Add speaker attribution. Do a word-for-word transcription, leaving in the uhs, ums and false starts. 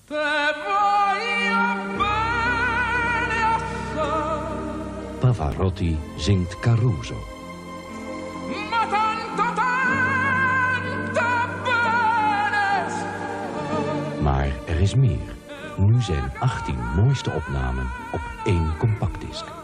Speaker 1: Pavarotti zingt Caruso. Maar er is meer. Nu zijn achttien mooiste opnamen op één compactdisc.